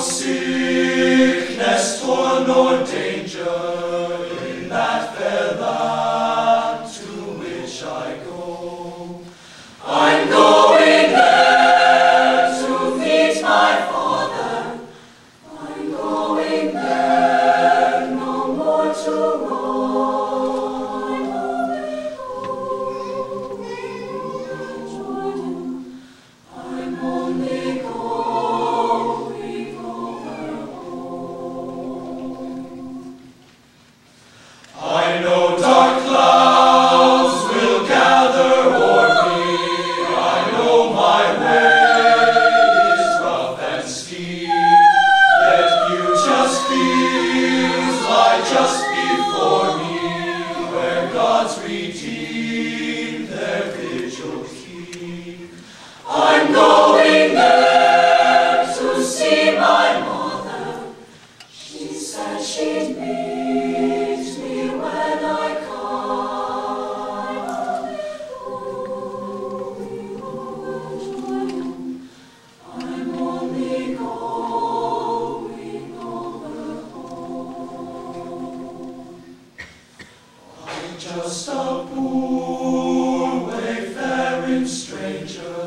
sickness, toil, nor danger in that fair land to which I go. I'm going there to meet my Father. I'm going there no more to roam. I'm only going over home. I know dark clouds will gather o'er me. I know my way is rough and steep, yet you just fields lie just before me, where God's redeemed their vigil keep. I'm going there to see my mother. She said she'd meet me when I come. I'm only going over home. I'm just a poor wayfaring stranger.